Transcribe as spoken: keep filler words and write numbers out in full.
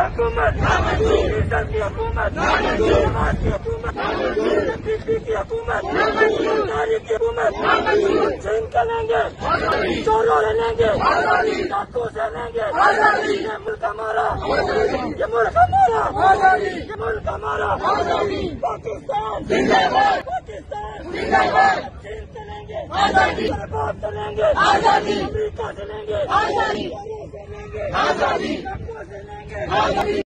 हुकूमत की हुकूमत समाज की हुकूमत बीजेपी की हुकूमत सरकारी की हुकूमत छीन के लेंगे, चोरों से लेंगे, डाकों से लेंगे। ये मुल्क हमारा, ये मुल्क हमारा, ये मुल्क हमारा। पाकिस्तान जिंदाबाद, पाकिस्तान जिंदाबाद। चीन से लेंगे, बर्बाद से लेंगे, अमेरिका से लेंगे, आजादी से लेंगे, आजादी से लेंगे।